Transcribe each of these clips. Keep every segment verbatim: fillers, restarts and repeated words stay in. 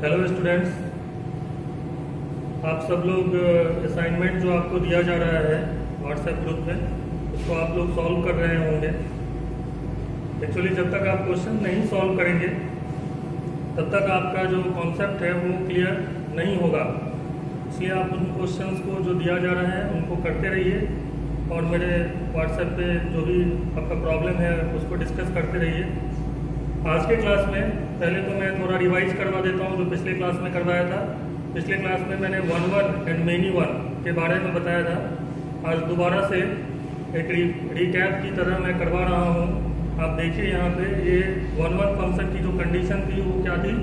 Hello students, आप सब लोग असाइनमेंट जो आपको दिया जा रहा है व्हाट्सएप ग्रुप में, उसको आप लोग सॉल्व कर रहे होंगे। एक्चुअली जब तक आप क्वेश्चन नहीं सॉल्व करेंगे तब तक आपका जो कॉन्सेप्ट है वो क्लियर नहीं होगा। इसलिए आप उन क्वेश्चंस को जो दिया जा रहा है उनको करते रहिए और मेरे व्हाट्सएप पे जो भी आपका प्रॉब्लम है उसको डिस्कस करते रहिए। आज के क्लास में पहले तो मैं थोड़ा रिवाइज करवा देता हूँ जो पिछले क्लास में करवाया था। पिछले क्लास में मैंने one one and many one के बारे में बताया था। आज दोबारा से एक री, रिकैप की तरह मैं करवा रहा हूँ। आप देखिए यहाँ पे ये वन वन फंक्शन की जो कंडीशन थी वो क्या थी।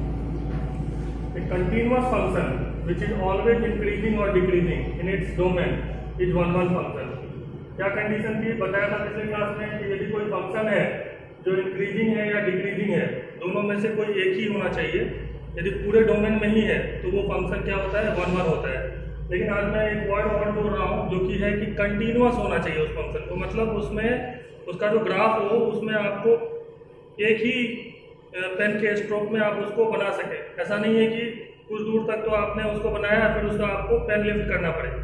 A continuous function which is always increasing और decreasing in its domain is one one function. क्या कंडीशन थी बताया था पिछले क्लास में कि यदि कोई फंक्शन है जो इंक्रीजिंग है या डिक्रीजिंग है, दोनों में से कोई एक ही होना चाहिए। यदि पूरे डोमेन में ही है तो वो फंक्शन क्या होता है, वन वन होता है। लेकिन आज मैं एक वर्ड और बोल रहा हूँ जो कि है कि कंटिन्यूअस होना चाहिए उस फंक्शन को, मतलब उसमें उसका जो ग्राफ हो उसमें आपको एक ही पेन के स्ट्रोक में आप उसको बना सके। ऐसा नहीं है कि कुछ दूर तक तो आपने उसको बनाया फिर उसका आपको पेन लिफ्ट करना पड़े।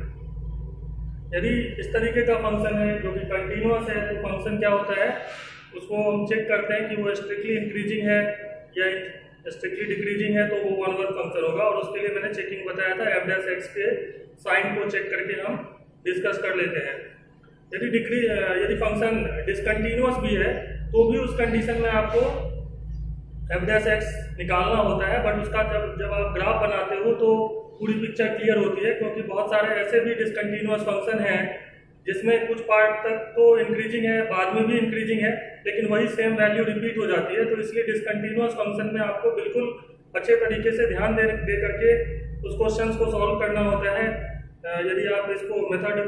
यदि इस तरीके का फंक्शन है जो कि कंटिन्यूअस है तो फंक्शन क्या होता है, उसको हम चेक करते हैं कि वो स्ट्रिक्टली इंक्रीजिंग है या स्ट्रिक्टली डिक्रीजिंग है, तो वो वन वन फंक्शन होगा। और उसके लिए मैंने चेकिंग बताया था, एफ डैश एक्स के साइन को चेक करके हम डिस्कस कर लेते हैं। यदि डिक्री यदि फंक्शन डिसकंटिन्यूअस भी है तो भी उस कंडीशन में आपको एफ डैश एक्स निकालना होता है। बट उसका जब जब आप ग्राफ बनाते हो तो पूरी पिक्चर क्लियर होती है, क्योंकि बहुत सारे ऐसे भी डिसकंटिन्यूअस फंक्शन हैं जिसमें कुछ पार्ट तक तो इंक्रीजिंग है, बाद में भी इंक्रीजिंग है, लेकिन वही सेम वैल्यू रिपीट हो जाती है। तो इसलिए डिसकंटिन्यूअस फंक्शन में आपको बिल्कुल अच्छे तरीके से ध्यान दे दे करके उस क्वेश्चंस को सॉल्व करना होता है। यदि आप इसको मेथड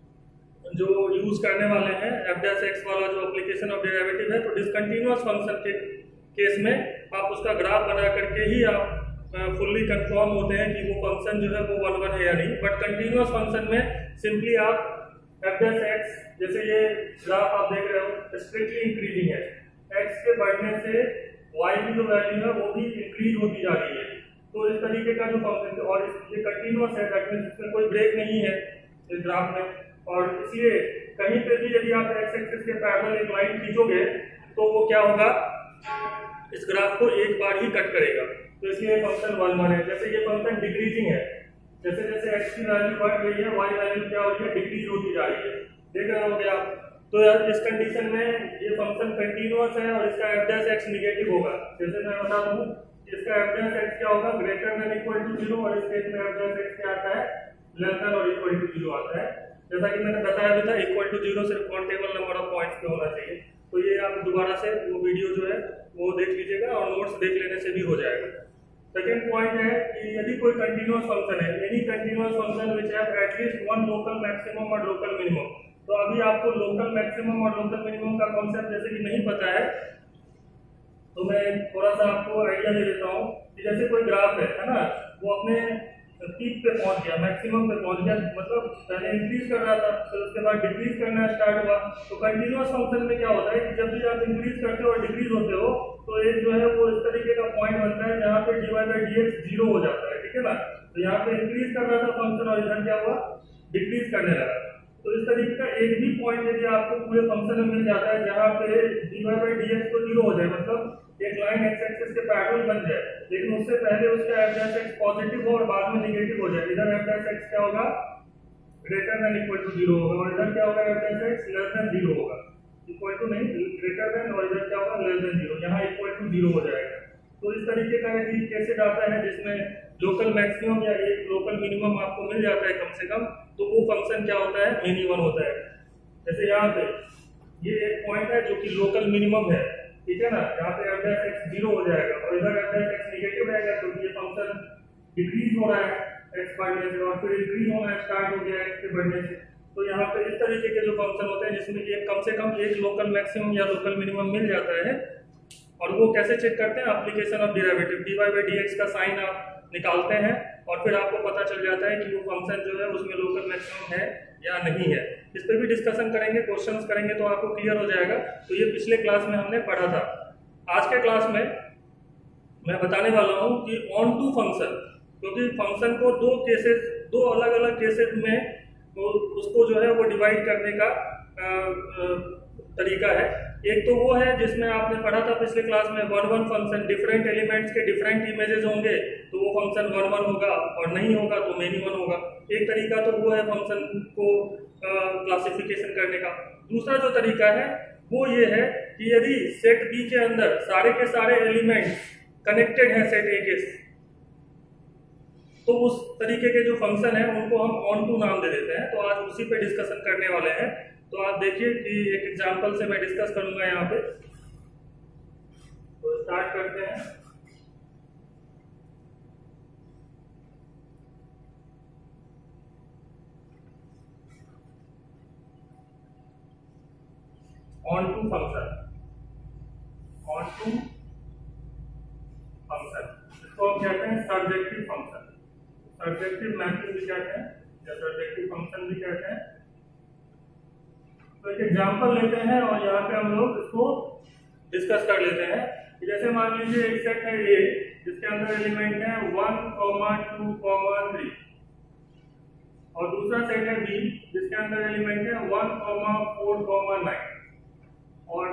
जो यूज करने वाले हैं एफ डैश एक्स वाला जो एप्लीकेशन ऑफ डेरिवेटिव है, तो डिसकंटिन्यूअस फंक्शन के केस में आप उसका ग्राफ बना करके ही आप फुल्ली कंफर्म होते हैं कि वो फंक्शन जो है वो वन वन है या नहीं। बट कंटिन्यूअस फंक्शन में सिंपली आप एफ डैश एक्स, जैसे ये ग्राफ आप देख रहे हो स्ट्रिक्टली इंक्रीजिंग है, एक्स के बढ़ने से वाई की जो वैल्यू है वो भी इंक्रीज होती जा रही है। तो इस तरीके का जो फंक्शन, और ये कंटिन्यूअस है, दैट मींस इसमें कोई ब्रेक नहीं है इस ग्राफ में। और इसलिए कहीं पे भी यदि आप एक्स एक्सिस के पैरेलल एक लाइन खींचोगे तो वो क्या होगा, इस ग्राफ को एक बार ही कट करेगा। तो इसलिए फंक्शन वन वन है। जैसे ये फंक्शन डिक्रीजिंग है, जैसे जैसे x की वैल्यू बढ़ रही है y वैल्यू क्या हो रही है, डिक्रीज होती जा रही है। देख रहे होंगे आप। तो यार इस कंडीशन में ये फंक्शन कंटीन्यूअस है और इसका f डैश x नेगेटिव होगा। जैसे मैं बता दूं इसका f डैश x क्या होगा, greater than equal to zero, और इस केस में f डैश x क्या आता है, लेस देन और इक्वल टू जीरो आता है। जैसा कि मैंने बताया भी था, इक्वल टू जीरो सिर्फ काउंटेबल नंबर ऑफ पॉइंट्स पे होना चाहिए। तो ये आप दोबारा से वो वीडियो जो है वो देख लीजिएगा और नोट्स देख लेने से भी हो जाएगा। सेकेंड पॉइंट है कि यदि कोई कंटिन्यूअस फंक्शन है, any continuous function which have at least one local maximum और लोकल मिनिमम। तो अभी आपको लोकल मैक्सिमम और लोकल मिनिमम का कॉन्सेप्ट जैसे कि नहीं पता है, तो मैं थोड़ा सा आपको आइडिया दे देता हूँ कि जैसे कोई ग्राफ है है ना, वो अपने पीक पे पहुंच गया, मैक्सिमम पे पहुंच गया, मतलब पहले इंक्रीज कर रहा था फिर उसके बाद डिक्रीज करना स्टार्ट हुआ। तो कंटिन्यूअस फंक्शन में क्या होता है कि जब भी आप इंक्रीज करते हो और डिक्रीज होते हो तो एक जो है वो इस तरीके का पॉइंट बनता है जहाँ पे d y by d x zero हो जाता है, ठीक है ना। तो यहाँ पे इंक्रीज कर रहा था फंक्शन और इधर क्या हुआ, डिक्रीज करने लगा। तो इस तरीके का एक भी पॉइंट यदि आपको पूरे फंक्शन में मिल जाता है जहाँ पे d y by d x तो जीरो हो जाए, मतलब एक लाइन एक्स एक्सिस के पैरेलल बन जाए, लेकिन उससे पहले उसका एफ डैश एक्स पॉजिटिव हो और बाद में नेगेटिव हो जाए। इधर एफ डैश एक्स क्या होगा, greater than equal to zero होगा, और इधर क्या होगा, f dash x less than zero होगा। इक्वल टू नहीं, ग्रेटर देन, और इधर क्या होगा, लेस देन जीरो, यहाँ इक्वल टू जीरो हो जाएगा। तो इस तरीके का यदि केसेस आता है जिसमें लोकल मैक्सिमम या एक लोकल मिनिमम आपको मिल जाता है कम से कम, तो वो फंक्शन क्या होता है, मेनी वन होता है। जैसे यहाँ पे ये एक पॉइंट है जो कि लोकल मिनिमम है, ठीक है ना, यहाँ पे एफ डैश एक्स जीरो हो जाएगा और इधर एफ डैश एक्स नेगेटिव रहेगा क्योंकि ये फंक्शन डिक्रीज हो रहा है एक्स बढ़ने से, और फिर इंक्रीज होना स्टार्ट हो गया एक्स के बढ़ने से। तो यहाँ पे इस तरीके के जो फंक्शन होते हैं जिसमें एक कम से कम एक लोकल मैक्सिमम या लोकल मिनिमम मिल जाता है। और वो कैसे चेक करते हैं, application of derivative, d y by d x का साइन आप निकालते हैं और फिर आपको पता चल जाता है कि वो फंक्शन जो है उसमें लोकल मैक्सिमम है या नहीं है। इस पर भी डिस्कशन करेंगे, क्वेश्चंस करेंगे तो आपको क्लियर हो जाएगा। तो ये पिछले क्लास में हमने पढ़ा था। आज के क्लास में मैं बताने वाला हूँ कि ऑन टू फंक्शन, क्योंकि फंक्शन को दो केसेस, दो अलग अलग केसेस में तो उसको जो है वो डिवाइड करने का आ, आ, तरीका है। एक तो वो है जिसमें आपने पढ़ा था पिछले क्लास में, one one function, different elements के डिफरेंट इमेजेस होंगे तो वो फंक्शन वन वन होगा, और नहीं होगा तो मेनी वन होगा। एक तरीका तो वो है फंक्शन को क्लासिफिकेशन करने का। दूसरा जो तरीका है वो ये है कि यदि सेट बी के अंदर सारे के सारे एलिमेंट्स कनेक्टेड हैं सेट ए के, तो उस तरीके के जो फंक्शन है उनको हम ऑन टू नाम दे देते हैं। तो आज उसी पे डिस्कशन करने वाले हैं। तो आप देखिए कि एक एग्जांपल से मैं डिस्कस करूंगा यहाँ पे। तो स्टार्ट करते हैं। Onto function, onto function, इसको हम कहते हैं सर्जेक्टिव फंक्शन, सर्जेक्टिव मैपिंग भी कहते हैं या सर्जेक्टिव फंक्शन भी कहते हैं। तो एक एग्जांपल लेते हैं और यहाँ पे हम लोग इसको डिस्कस कर लेते हैं। जैसे मान लीजिए एक सेट है ए जिसके अंदर एलिमेंट है one comma two comma three, और दूसरा सेट है बी जिसके अंदर एलिमेंट है one comma four comma nine, और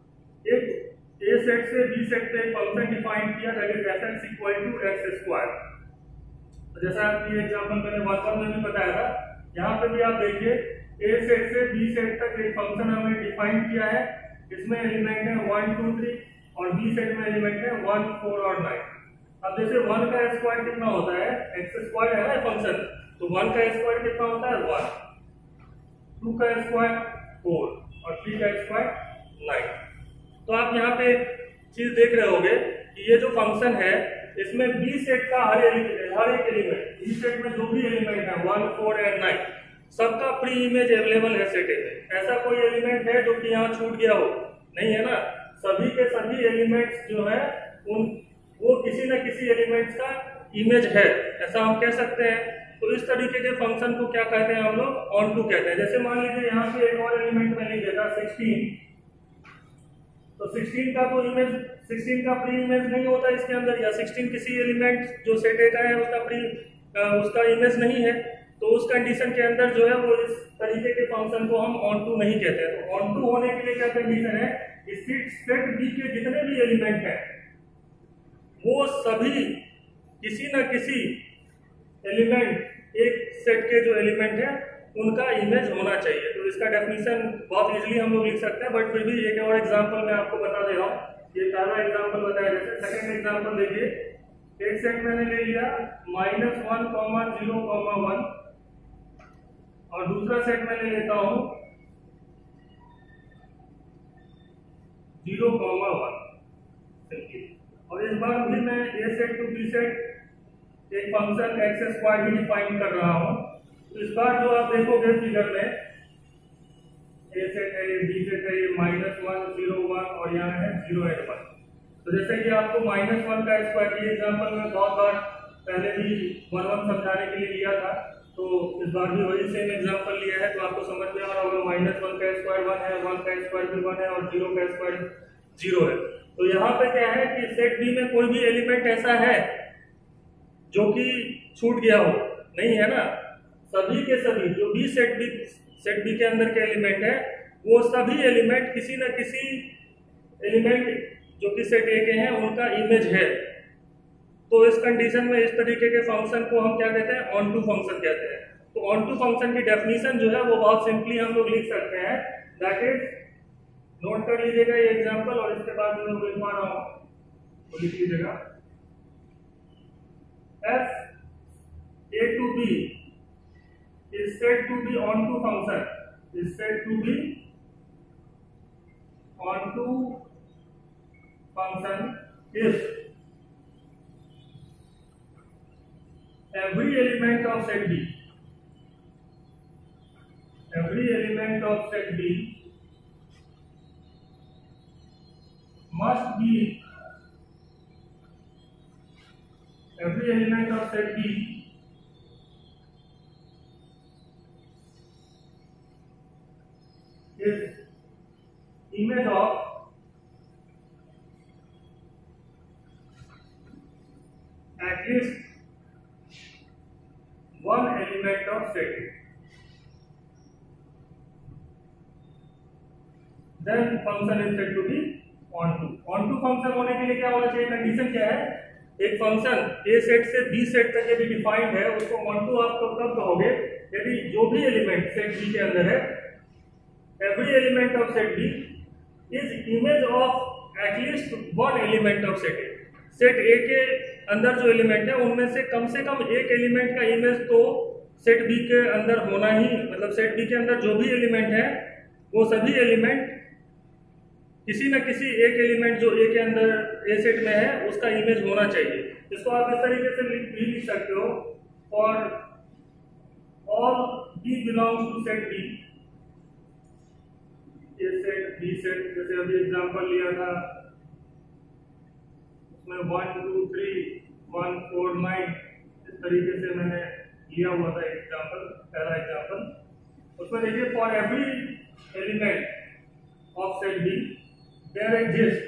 एक ए सेट से बी सेट पे एक फंक्शन डिफाइन किया that is f x equal to x square. तो जैसा आपको ये एग्जांपल मैंने वन वन में भी बताया था, यहाँ पे भी आप देखिए ए सेट से बी सेट तक एक फंक्शन हमने डिफाइन किया है, इसमें एलिमेंट है वन टू थ्री, और बी सेट में एलिमेंट है वन फोर और नाइन। अब जैसे वन का स्क्वायर कितना होता है, एक्स स्क्वायर है ना फंक्शन, तो वन का स्क्वायर कितना होता है वन, टू का स्क्वायर फोर, और थ्री का स्क्वायर नाइन। तो आप यहाँ पे चीज देख रहे होंगे कि ये जो फंक्शन है इसमें बी सेट का हर हर एक एलिमेंट, बी सेट में जो भी एलिमेंट है वन फोर एंड नाइन, सबका प्री इमेज अवेलेबल है सेट ए में। ऐसा कोई एलिमेंट है जो कि यहाँ छूट गया हो? नहीं है ना। सभी के सभी एलिमेंट्स जो है उन वो किसी न किसी एलिमेंट्स का इमेज है, ऐसा हम कह सकते हैं। तो इस तरीके के फंक्शन को क्या कहते हैं हम लोग, ऑन टू कहते हैं। जैसे मान लीजिए यहाँ पे एक और एलिमेंट मैंने देता सिक्सटीन, तो सिक्सटीन का तो इमेज, सिक्सटीन का प्री इमेज नहीं होता इसके अंदर, या सिक्सटीन किसी एलिमेंट जो सेट ए का है उसका प्री उसका इमेज नहीं है। तो उस कंडीशन के अंदर जो है वो इस तरीके के फंक्शन को हम ऑन टू नहीं कहते। तो ऑन टू होने के लिए क्या कंडीशन है, इस सेट बी के जितने भी एलिमेंट हैं वो सभी किसी न किसी एलिमेंट, एक सेट के जो एलिमेंट है उनका इमेज होना चाहिए। तो इसका डेफिनेशन बहुत इजीली हम लोग लिख सकते हैं, बट फिर भी एक और एग्जांपल मैं आपको बता दे रहा हूँ। ये पहला एग्जांपल बताया, जैसे सेकंड एग्जांपल देखिए, एक सेट मैंने ले लिया minus one comma zero comma one, और दूसरा सेट मैं ले लेता हूं जीरो कॉमा वन, और इस बार भी मैं A set to B set एक फंक्शन एक्स स्क्वायर भी डिफाइन कर रहा हूं। तो इस बार जो आप देखोगे फिगर में, ए सेट है, बी सेट है, माइनस वन जीरो वन, और यहाँ है जीरो एंड वन। तो जैसे कि आपको माइनस वन का स्क्वायर की एग्जाम्पल में बहुत बार पहले भी वन वन समझाने के लिए लिया था, तो इस बार भी वही सेम एग्जांपल लिया है। तो आपको समझ में आ रहा होगा माइनस वन का स्क्वायर वन है, वन का स्क्वायर भी वन है, और जीरो का स्क्वायर जीरो है। तो यहाँ पे क्या है कि सेट बी में कोई भी एलिमेंट ऐसा है जो कि छूट गया हो? नहीं है ना। सभी के सभी जो भी सेट बी सेट बी के अंदर के एलिमेंट है वो सभी एलिमेंट किसी न किसी एलिमेंट जो कि सेट ए के हैं उनका इमेज है। तो इस कंडीशन में इस तरीके के फंक्शन को हम क्या कहते हैं, ऑन टू फंक्शन कहते हैं। तो ऑन टू फंक्शन की डेफिनेशन जो है वो बहुत सिंपली हम लोग लिख सकते हैं, दैट इज, नोट कर लीजिएगा ये एग्जांपल, और इसके बाद मैं लिखवा रहा हूं तो लिख लीजिएगा, f A to B is said to be onto function, is said to be onto function if every element of set B, every element of set B must be, every element of set B is image of at least one element of set A, then function is said to be onto. Onto function होने के लिए क्या होना चाहिए, condition क्या है, एक function A set से बी सेट तक यदि डिफाइंड है उसको ऑन टू आप कब कहोगे, यदि जो भी एलिमेंट सेट बी के अंदर है, every element of set B is image of at least one element of set A. Set A के अंदर जो एलिमेंट है उनमें से कम से कम एक एलिमेंट का इमेज तो सेट बी के अंदर होना ही, मतलब सेट बी के अंदर जो भी एलिमेंट है वो सभी एलिमेंट किसी न किसी एक एलिमेंट जो ए के अंदर ए सेट में है उसका इमेज होना चाहिए। इसको आप इस तरीके से लिख भी लिख सकते हो, for all b belongs to set B, A set B set, जैसे अभी एग्जांपल लिया था उसमें one two three one four nine, इस तरीके से मैंने लिया हुआ था एग्जांपल, पहला एग्जांपल। उसमें देखिए for every element of set B there exists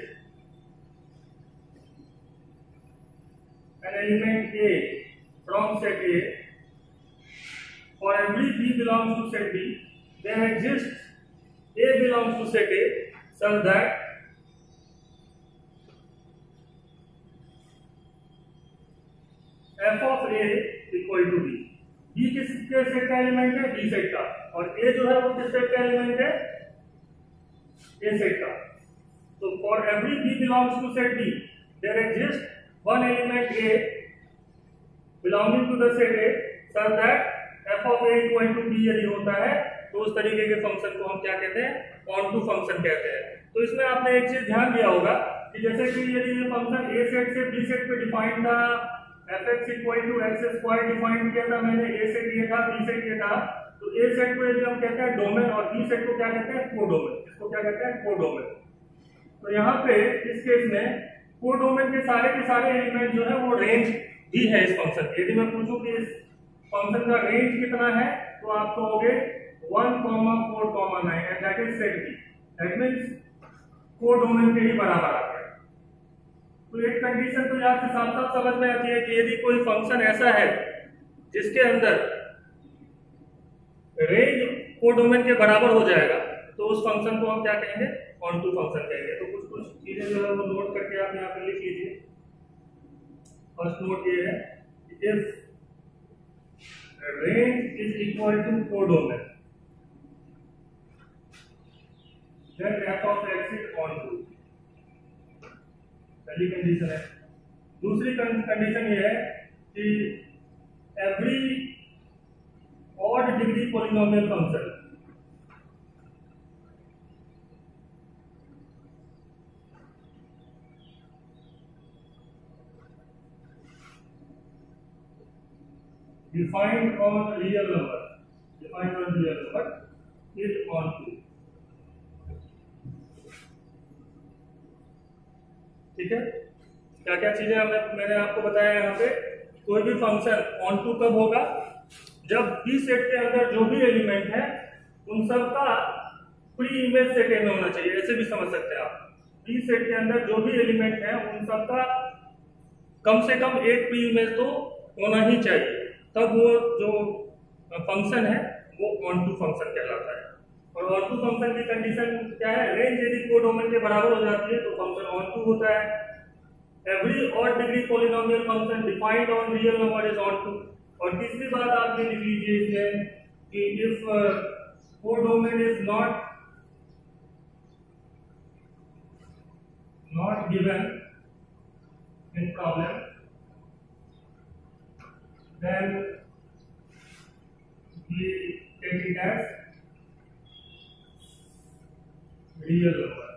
an element A from set A. For every B belongs to set B, there exists A belongs to set A such that f of A equal to B. B किस के set का element है, B set का, और A जो है वो किस सेट का एलिमेंट है, A सेट का। So for every B belongs to set B, there exists one element A belonging to the set A such that f of A equal to B यदि होता है तो उस तरीके के फंक्शन को हम क्या कहते हैं, ऑन टू फंक्शन कहते हैं। तो इसमें आपने एक चीज ध्यान दिया होगा कि जैसे कि यदि ये फंक्शन A सेट से B सेट पे डिफाइंड था, fx equal to x square define किया था मैंने, A सेट ये था, B सेट ये था, तो A सेट को यदि हम कहते हैं डोमेन और B सेट को क्या कहते हैं, कोडोमेन। इसको क्या कहते हैं, कोडोमेन। तो यहाँ पे इस केस में कोडोमेन के सारे के सारे एलिमेंट जो है वो रेंज भी है इस फंक्शन की। यदि मैं पूछूं कि इस फंक्शन का रेंज कितना है तो आप कहोगे one comma four comma nine, and that is set B, that means codomain के ही बराबर आ गया। तो एक कंडीशन तो यहाँ से साफ साफ समझ में आती है कि यदि कोई फंक्शन ऐसा है जिसके अंदर रेंज कोडोमेन के बराबर हो जाएगा तो उस फंक्शन को हम क्या कहेंगे, ऑन टू फंक्शन कहेंगे। तो कुछ कुछ चीजें जो है वो नोट करके आप यहाँ पे लिख लीजिए। फर्स्ट नोट ये है कि if range is equal to codomain then f of x is onto, पहली कंडीशन है। दूसरी कंडीशन ये है कि every odd degree polynomial function defined on real number, defined on real number is on to। ठीक है, क्या क्या चीजें हमने मैंने आपको बताया यहाँ पे। कोई भी फंक्शन ऑन टू कब होगा, जब बी सेट के अंदर जो भी एलिमेंट है उन सब का प्री इमेज सेट ए में होना चाहिए, ऐसे भी समझ सकते हैं आप। बी सेट के अंदर जो भी एलिमेंट है उन सब का कम से कम एक प्री इमेज तो होना ही चाहिए, तब वो जो फंक्शन है वो ऑन टू फंक्शन कहलाता है। और ऑन टू फंक्शन की कंडीशन क्या है, रेंज यदि कोडोमेन के बराबर हो जाती है तो फंक्शन ऑन टू होता है। Every odd degree polynomial function defined on real number is onto. और तीसरी बात आप ये लिख लीजिए इसमें कि if codomain is not not given in problem then we take it as real number।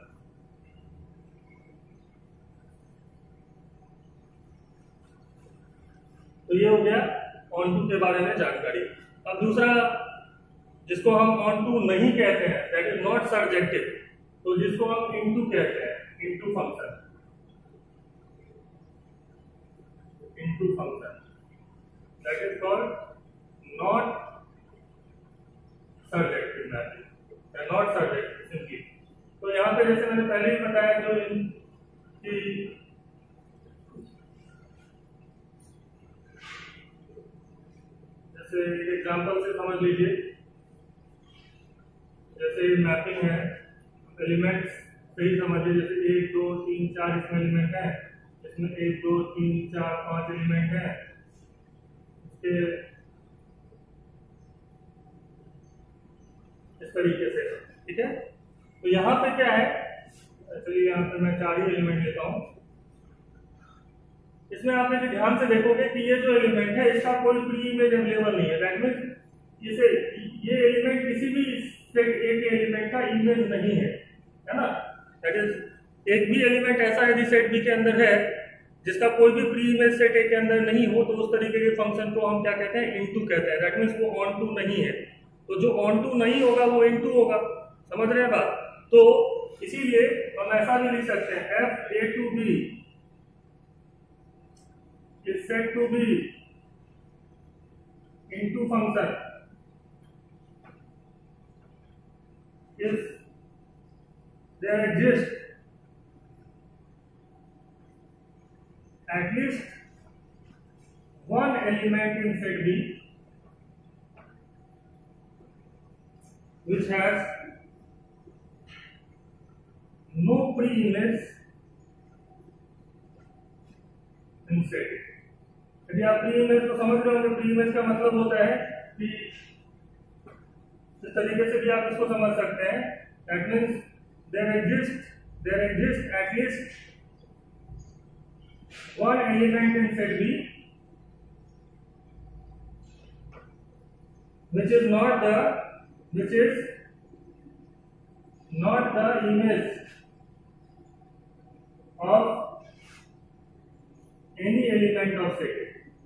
तो ये हो गया ऑन टू के बारे में जानकारी। अब दूसरा जिसको हम ऑन टू नहीं कहते हैं, दैट इज नॉट सर्जेक्टिव, तो जिसको हम इनटू कहते हैं, into function, into function that is called not surjective method, not surjective simply। तो यहाँ पे जैसे मैंने पहले ही बताया जो इन कि जैसे एक एग्जांपल से समझ लीजिए, जैसे मैपिंग है एलिमेंट्स से ही समझिए। जैसे एक दो तीन चार इसमें एलिमेंट है, इसमें एक दो तीन चार पांच एलिमेंट है, इसके इस तरीके से, ठीक है। तो यहाँ पे क्या है, चलिए यहाँ पे मैं चार ही एलिमेंट लेता हूँ। इसमें आप यदि ध्यान से देखोगे कि ये जो एलिमेंट है इसका कोई प्री इमेज अवेलेबल नहीं है। दैट मींस इसे ये एलिमेंट किसी भी सेट ए के एलिमेंट का इमेज नहीं है, है ना। दैट इज एक भी एलिमेंट ऐसा यदि सेट बी के अंदर है जिसका कोई भी प्री इमेज सेट ए के अंदर नहीं हो, तो उस तरीके के फंक्शन को हम क्या कहते हैं, इनटू कहते हैं। दैट मींस वो ऑन टू नहीं है। तो जो ऑन टू नहीं होगा वो इनटू होगा, समझ रहे हैं बात। तो इसीलिए हम ऐसा भी लिख सकते हैं, f A to B is said to be into function if there exists at least one element in set B which has no pre-image in set A। यदि आप प्री इमेज को समझ रहे हो, तो प्री इमेज का मतलब होता है कि इस तरीके से भी आप इसको समझ सकते हैं। That means there exist there exist at least one element in set B which is not the which is not the image of any element of set।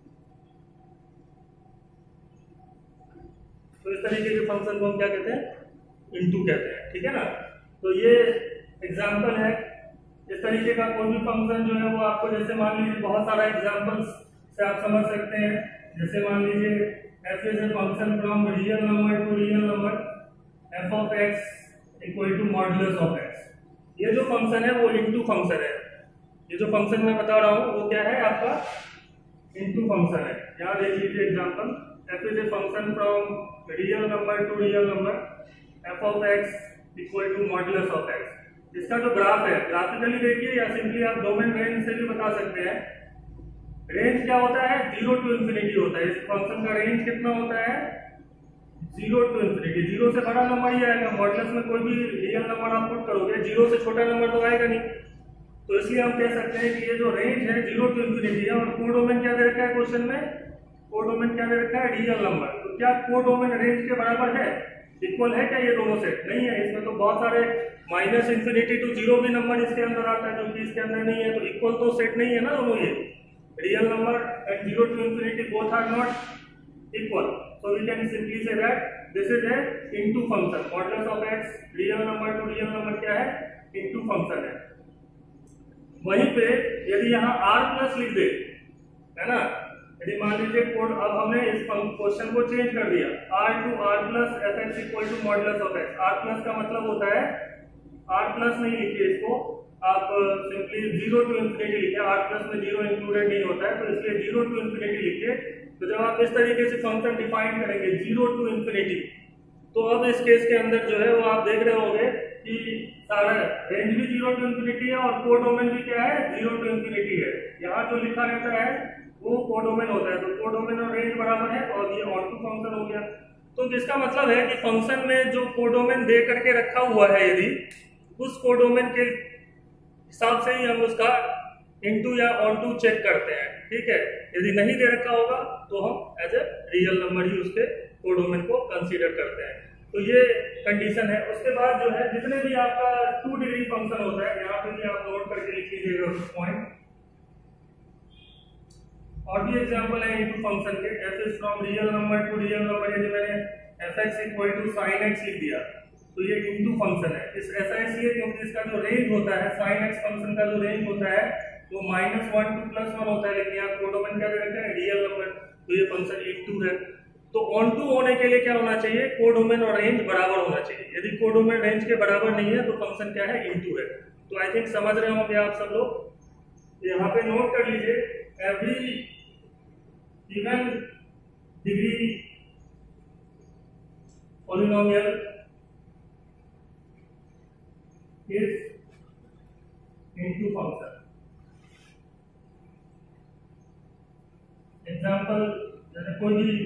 तो इस तरीके के फंक्शन को हम क्या कहते हैं, इनटू कहते हैं, ठीक है ना। तो ये एग्जांपल है। इस तरीके का कोई भी फंक्शन जो है वो आपको, जैसे मान लीजिए बहुत सारा एग्जांपल्स से आप समझ सकते हैं। जैसे मान लीजिए f is a function from real number to real number, f of x equal to modulus of x। ये जो फंक्शन है वो इनटू फंक्शन है। ये जो फंक्शन मैं बता रहा हूँ वो क्या है, आपका इनटू फंक्शन है। यहाँ देख लीजिए example, f is a function from real number to real number, f of x equal to modulus of x। इसका जो ग्राफ है, ग्राफिकली देखिए या सिंपली आप डोमेन रेंज से भी बता सकते हैं। रेंज क्या होता है, जीरो टू इंफिनिटी होता है। इस फंक्शन का रेंज कितना होता है, जीरो टू इंफिनिटी। जीरो से बड़ा नंबर ही आएगा। मॉडुलस में कोई भी रियल नंबर आप पुट करोगे, जीरो से छोटा नंबर तो आएगा नहीं। तो इसलिए हम कह सकते हैं कि ये जो रेंज है जीरो टू इंफिनिटी है। और कोडोमेन क्या दे रखा है क्वेश्चन में, कोडोमेन क्या दे रखा है, रियल नंबर। तो क्या कोडोमेन रेंज के बराबर है, इक्वल है क्या ये दोनों सेट? नहीं है। इसमें तो बहुत सारे माइनस इंफिनिटी टू जीरो भी नंबर इसके अंदर आता है जो कि इसके अंदर नहीं है। तो इक्वल तो सेट नहीं है ना दोनों। ये real number and zero to infinity both are not equal. So we can simply say that this is a into function. Modulus of x real number to real number क्या है, into function है। वहीं पे यदि यहाँ r plus लिख दे, है ना, यदि मान लीजिए कोड, अब हमने इस क्वेश्चन को चेंज कर दिया, r to r plus f x equal to modulus of x. r plus का मतलब होता है, r प्लस नहीं लिखिए इसको, आप सिंपली जीरो टू इंफिनिटी लिखिए। r प्लस में जीरो इंक्लूडेड नहीं होता है, तो इसलिए जीरो टू इंफिनिटी लिखिए। तो जब आप इस तरीके से फंक्शन डिफाइन करेंगे जीरो टू इंफिनिटी, तो अब इस केस के अंदर जो है वो आप देख रहे होंगे कि सारा रेंज भी जीरो टू इंफिनिटी है और कोडोमेन भी क्या है, जीरो टू इंफिनिटी है। यहाँ जो लिखा रहता है वो कोडोमेन होता है। तो कोडोमेन और रेंज बराबर है और ये ऑन टू फंक्शन हो गया। तो जिसका मतलब है कि फंक्शन में जो कोडोमेन दे करके रखा हुआ है, यदि उस कोडोमेन के हिसाब से ही हम उसका इनटू या ऑन टू चेक करते हैं, ठीक है। यदि नहीं दे रखा होगा तो हम एज ए रियल नंबर ही उसके कोडोमेन को कंसीडर करते हैं। तो ये कंडीशन है। उसके बाद जो है जितने भी आपका टू डिग्री फंक्शन होता है, यहाँ पे भी आप नोट करके लिख लीजिएगा उस पॉइंट। और भी एग्जांपल है इनटू फंक्शन के। f is from real number to real number, यदि मैंने fx equal to sin x लिख दिया तो ये इनटू फंक्शन है। इस ऐसा इसलिए क्योंकि इसका जो रेंज होता है, sin x फंक्शन का जो रेंज होता है वो minus one to plus one होता है, लेकिन यहाँ कोडोमेन क्या दे रखा है, रियल नंबर। तो ये फंक्शन इनटू है। तो ऑन टू होने के लिए क्या होना चाहिए, कोडोमेन और रेंज बराबर होना चाहिए। यदि कोडोमेन रेंज के बराबर नहीं है तो फंक्शन क्या है, इनटू है। तो आई थिंक समझ रहे होंगे आप सब लोग। यहाँ पे नोट कर लीजिए, every even degree polynomial is into function. Example जैसे कोई भी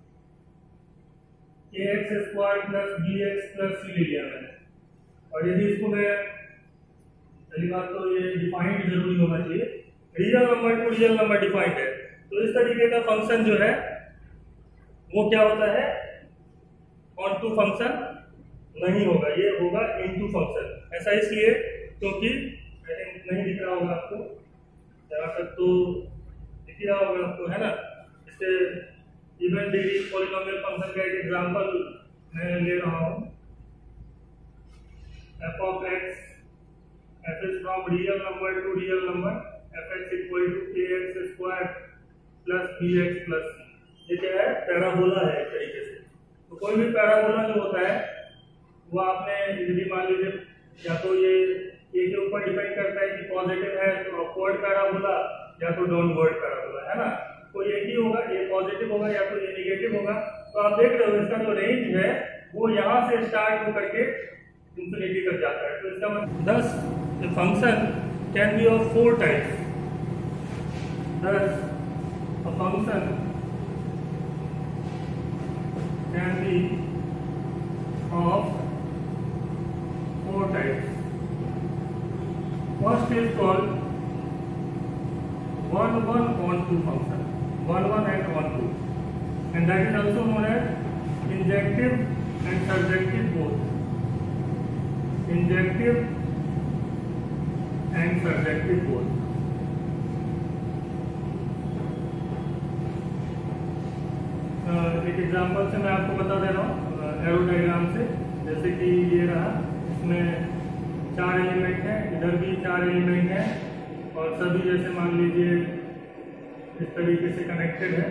a x square plus b x plus c ले लिया मैंने, और यदि इसको मैं, पहली बात तो ये डिफाइंड जरूरी होना चाहिए, real number to real number defined है, तो इस तरीके का फंक्शन जो है वो क्या होता है, ऑन टू फंक्शन नहीं होगा, ये होगा इनटू फंक्शन। ऐसा इसलिए क्योंकि नहीं दिख रहा होगा आपको, जहाँ तक तो दिख रहा होगा आपको, है ना। इससे इवन डिग्री पॉलिनोमियल फंक्शन का एक एग्जांपल मैं ले रहा हूँ, f of x f is from real number to real number, f x equal to a x square plus b x plus c. ये क्या है, पैराबोला है एक तरीके से। तो कोई भी पैराबोला जो होता है वो आपने यदि मान लीजिए, या तो ये ए के ऊपर डिपेंड करता है कि पॉजिटिव है तो अपवर्ड पैराबोला या तो डाउनवर्ड पैराबोला, है ना। कोई एक ही होगा, ये पॉजिटिव होगा या तो ये नेगेटिव होगा। तो आप देख रहे हो इसका जो रेंज है वो यहाँ से स्टार्ट होकर के इंफिनिटी तक जाता है। तो इसका मतलब thus the function can be of four types, thus a function can be of four types. First is called one one on two function, one one and on two, and that is also known as injective and surjective both. Injective and surjective both. एक example से मैं आपको बता दे रहा हूँ arrow diagram से। जैसे कि ये रहा, इसमें चार एलिमेंट है, इधर भी चार एलिमेंट है, और सभी जैसे मान लीजिए इस तरीके से कनेक्टेड है।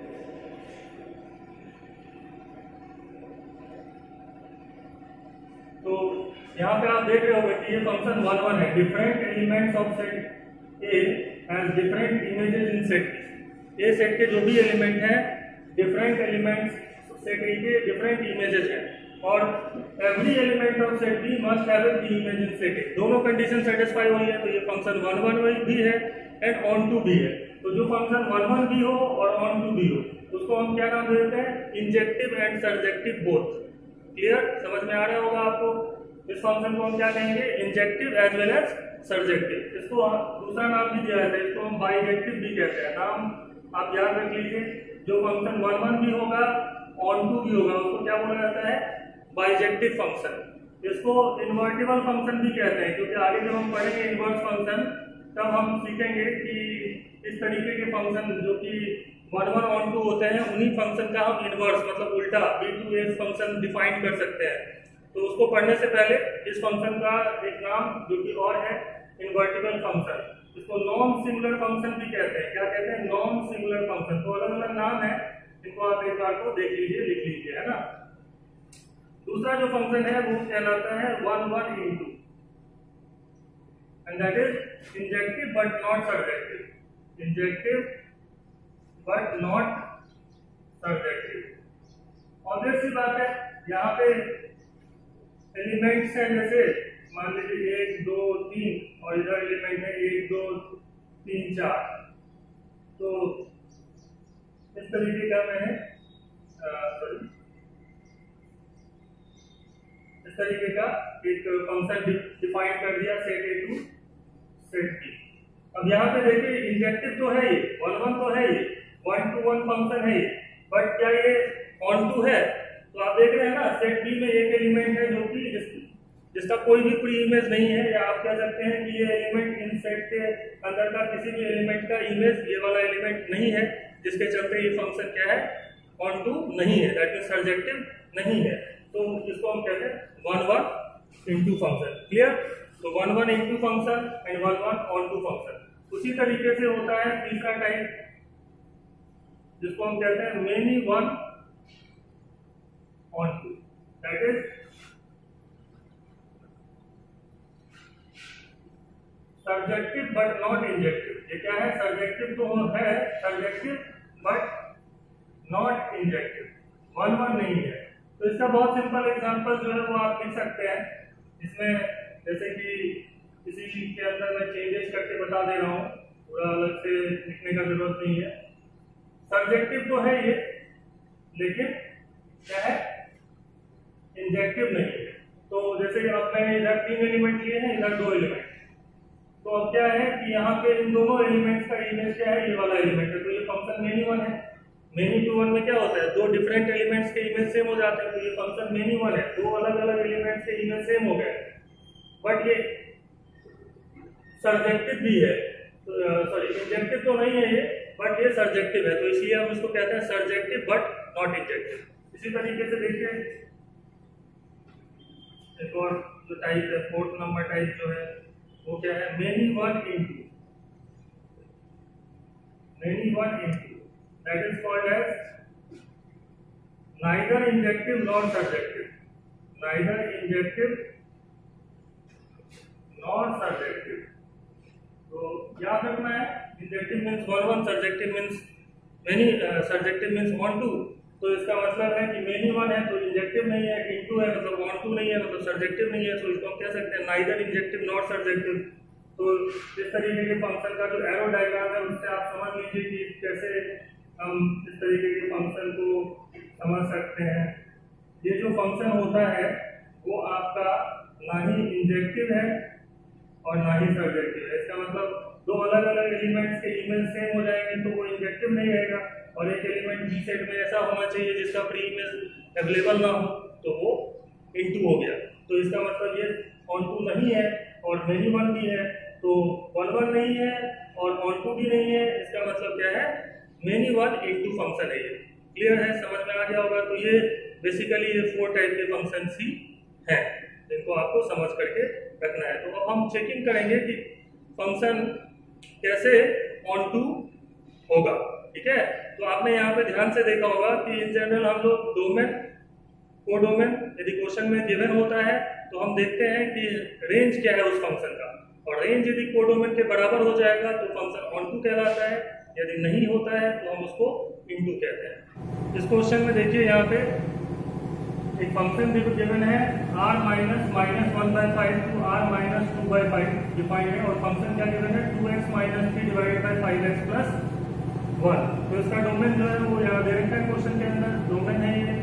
तो यहाँ पे आप देख रहे होंगे कि ये फंक्शन वन वन है। Different elements of set A has different images in set A. Set के जो भी एलिमेंट है, डिफरेंट एलिमेंट्स सेट ए के डिफरेंट इमेजेस हैं, और every element of set B must have the image in set A. दोनों condition satisfy हुई है तो ये फंक्शन वन वन भी है एंड ऑन टू भी है। तो जो फंक्शन वन वन भी हो और ऑन टू भी हो उसको हम क्या नाम देते हैं, injective and surjective both. Clear, समझ में आ रहा होगा आपको। इस फंक्शन को हम क्या कहेंगे, injective as well as surjective. इसको दूसरा नाम भी दिया जाता है, इसको हम बाइजेक्टिव भी कहते हैं। नाम आप याद रख लीजिए, जो फंक्शन वन वन भी होगा ऑन टू भी होगा उसको क्या बोला जाता है, बाइजेक्टिव फंक्शन। इसको इन्वर्टिबल फंक्शन भी कहते हैं, क्योंकि आगे जब हम पढ़ेंगे इन्वर्स फंक्शन तब हम सीखेंगे कि इस तरीके के फंक्शन जो कि वन वन ऑन टू होते हैं उन्हीं फंक्शन का हम इन्वर्स मतलब उल्टा B to S function define कर सकते हैं। तो उसको पढ़ने से पहले इस फंक्शन का एक नाम जो कि और है इन्वर्टिबल फंक्शन, इसको नॉन सिंगुलर फंक्शन भी कहते हैं। क्या कहते हैं, नॉन सिंगुलर फंक्शन। तो अलग अलग नाम है, इनको आप एक बार को देख लीजिए, लिख लीजिए, है ना। दूसरा जो फंक्शन है वो कहलाता है one one into, and that is injective but not surjective. Injective but not surjective. Obvious सी बात है, यहाँ पे एलिमेंट्स हैं, जैसे मान लीजिए एक दो तीन, और इधर एलिमेंट है एक दो तीन चार। तो इस तरीके का मैंने सॉरी इस तरीके का एक फंक्शन डिफाइन कर दिया, set A to set B. अब यहाँ पे देखिए इंजेक्टिव तो है ये, वन वन तो है ये, वन टू वन फंक्शन है ये, बट क्या ये ऑन टू है? तो आप देख रहे हैं ना, सेट बी में एक एलिमेंट है जो कि जिस, जिसका कोई भी प्री इमेज नहीं है, या आप कह सकते हैं कि ये एलिमेंट इन सेट के अंदर का किसी भी एलिमेंट का इमेज ये वाला एलिमेंट नहीं है, जिसके चलते ये फंक्शन क्या है, ऑन टू नहीं है, दैट मींस सर्जेक्टिव नहीं है। तो इसको हम कहते हैं one one into function. Clear? तो one one into function and one one on to function. उसी तरीके से होता है तीसरा टाइप, जिसको हम कहते हैं many one on to, that is surjective but not injective. ये क्या है, सर्जेक्टिव तो है, surjective but not injective. One one नहीं है, तो इसका बहुत सिंपल एग्जांपल जो है वो आप लिख सकते हैं। इसमें जैसे कि किसी चीज के अंदर मैं चेंजेस करके बता दे रहा हूँ, पूरा अलग से लिखने का जरूरत नहीं है। सब्जेक्टिव तो है ये, लेकिन क्या है, इंजेक्टिव नहीं है। तो जैसे कि अब मैंने इधर तीन एलिमेंट लिए हैं, इधर दो एलिमेंट, तो अब क्या है कि यहाँ पे इन दोनों एलिमेंट्स का इमेज क्या है, ये वाला एलिमेंट है, तो ये फंक्शन मेनी वन है। मेनी टू वन में क्या होता है, दो डिफरेंट एलिमेंट्स के इमेज सेम हो जाते हैं, तो ये फंक्शन मेनी वन है, दो अलग अलग एलिमेंट्स के इमेज सेम हो गए। बट ये सब्जेक्टिव भी है, सॉरी इंजेक्टिव तो नहीं है ये, बट ये सब्जेक्टिव है, तो इसलिए हम इसको कहते हैं सब्जेक्टिव बट नॉट इंजेक्टिव। इसी तरीके से देखिए एक और जो टाइप है, फोर्थ नंबर टाइप जो है वो क्या है, many one into, many one into, that is called as neither injective nor subjective, neither injective nor subjective। तो याद रखना है, injective means one one, subjective means many, subjective means one to. तो इसका मतलब है कि मेनी वन है तो इंजेक्टिव नहीं है, इनटू है मतलब वन टू नहीं है, मतलब सब्जेक्टिव नहीं है, तो इसको हम कह सकते हैं नाइदर इंजेक्टिव नॉट सब्जेक्टिव। तो इस तरीके के फंक्शन का जो एरो डायग्राम है उससे आप समझ लीजिए कि कैसे हम इस तरीके के फंक्शन को समझ सकते हैं। ये जो फंक्शन होता है वो आपका ना ही इंजेक्टिव है और ना ही सब्जेक्टिव है। इसका मतलब दो अलग अलग एलिमेंट्स के इमेज सेम हो जाएंगे तो वो इंजेक्टिव नहीं रहेगा, और एक एलिमेंट बी सेट में ऐसा होना चाहिए जिसका प्री इमेज अवेलेबल ना हो, तो वो इनटू हो गया। तो इसका मतलब ये ऑन टू नहीं है और मेनी वन भी है, तो वन वन नहीं है और ऑन टू भी नहीं है। इसका मतलब क्या है, मेनी वन इनटू फंक्शन है। ये क्लियर है, समझ में आ गया होगा। तो ये बेसिकली ये फोर टाइप के फंक्शंस ही हैं जिनको आपको समझ करके रखना है। तो अब हम चेकिंग करेंगे कि फंक्शन कैसे ऑन टू होगा, ठीक है। तो आपने यहाँ पे ध्यान से देखा होगा कि इन जनरल हम लोग डोमेन, कोडोमेन, यदि क्वेश्चन में गिवन होता है तो हम देखते हैं कि रेंज क्या है उस फंक्शन का, और रेंज यदि कोडोमेन के बराबर हो जाएगा तो फंक्शन ऑन टू कहलाता है, यदि नहीं होता है तो हम उसको इनटू कहते हैं। इस क्वेश्चन में देखिए यहाँ पे एक फंक्शन भी गिवन है, r minus minus one by five to R minus two by five defined है, और फंक्शन क्या गिवन है, two x minus three divided by five x plus one. तो इसका डोमेन जो है वो यहाँ दे रखा है क्वेश्चन के अंदर, डोमेन है ये,